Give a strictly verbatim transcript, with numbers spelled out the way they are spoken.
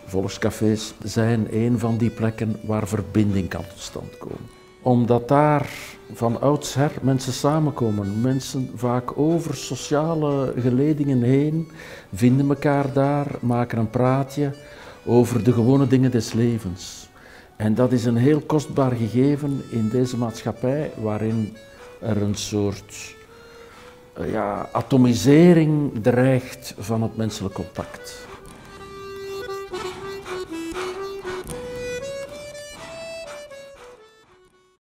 Volkscafés zijn een van die plekken waar verbinding kan tot stand komen. Omdat daar van oudsher mensen samenkomen, mensen vaak over sociale geledingen heen, vinden elkaar daar, maken een praatje over de gewone dingen des levens. En dat is een heel kostbaar gegeven in deze maatschappij waarin er een soort ja, atomisering dreigt van het menselijk contact.